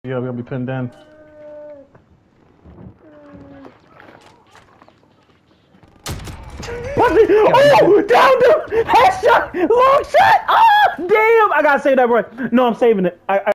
Yeah, we're gonna be pinned in. Watch me! Oh! Down, dude! Headshot! Long shot! Ah! Damn! I gotta save that, bro. No, I'm saving it.